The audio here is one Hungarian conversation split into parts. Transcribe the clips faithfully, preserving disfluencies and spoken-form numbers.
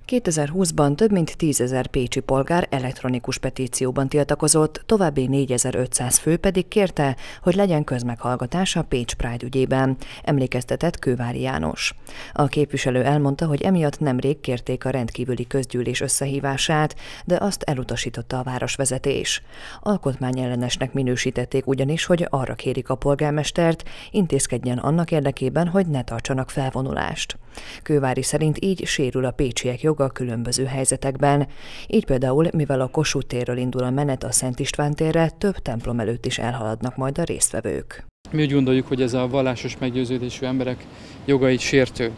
kétezer-húszban több mint tízezer pécsi polgár elektronikus petícióban tiltakozott, további négyezer-ötszáz fő pedig kérte, hogy legyen közmeghallgatás a Pécs Pride ügyében, emlékeztetett Kőváry János. A képviselő elmondta, hogy emiatt nemrég kérték a rendkívüli közgyűlés összehívását, de azt elutasította a városvezetés. Alkotmányellenesnek minősítették ugyanis, hogy arra kérik a polgármestert, intézkedjen annak érdekében, hogy ne tartsanak felvonulást. Kőváry szerint így sérül a pécsiek joga a különböző helyzetekben. Így például, mivel a Kossuth térről indul a menet a Szent István térre, több templom előtt is elhaladnak majd a résztvevők. Mi úgy gondoljuk, hogy ez a vallásos meggyőződésű emberek jogait sértő.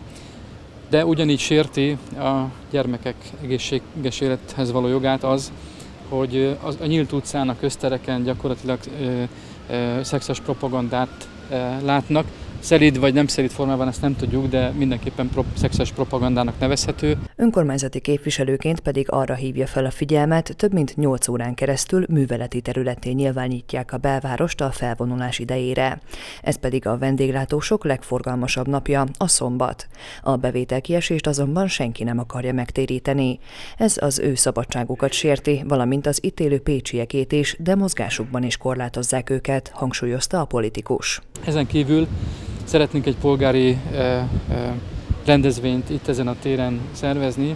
De ugyanígy sérti a gyermekek egészséges élethez való jogát az, hogy az, a nyílt utcán, a köztereken gyakorlatilag ö, ö, szexuális propagandát ö, látnak. Szelíd vagy nem szelíd formában ezt nem tudjuk, de mindenképpen pro, szexuális propagandának nevezhető. Önkormányzati képviselőként pedig arra hívja fel a figyelmet, több mint nyolc órán keresztül műveleti területté nyilvánítják a belvárost a felvonulás idejére. Ez pedig a vendéglátósok legforgalmasabb napja, a szombat. A bevételkiesést azonban senki nem akarja megtéríteni. Ez az ő szabadságukat sérti, valamint az itt élő pécsiekét is, de mozgásukban is korlátozzák őket, hangsúlyozta a politikus. Ezen kívül szeretnénk egy polgári eh, eh, rendezvényt itt ezen a téren szervezni.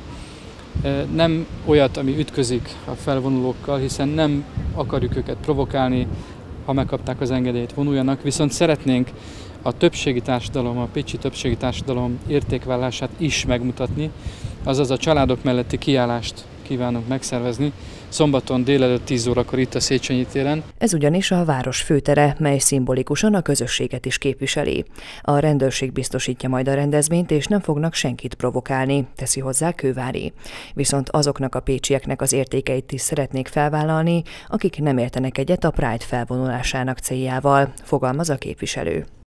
Eh, nem olyat, ami ütközik a felvonulókkal, hiszen nem akarjuk őket provokálni, ha megkapták az engedélyt, vonuljanak, viszont szeretnénk a többségi társadalom, a pécsi többségi társadalom értékvállását is megmutatni, azaz a családok melletti kiállást kívánunk megszervezni. Szombaton délelőtt tíz órakor itt a Széchenyi téren. Ez ugyanis a város főtere, mely szimbolikusan a közösséget is képviseli. A rendőrség biztosítja majd a rendezvényt, és nem fognak senkit provokálni, teszi hozzá Kőváry. Viszont azoknak a pécsieknek az értékeit is szeretnék felvállalni, akik nem értenek egyet a Pride felvonulásának céljával, fogalmaz a képviselő.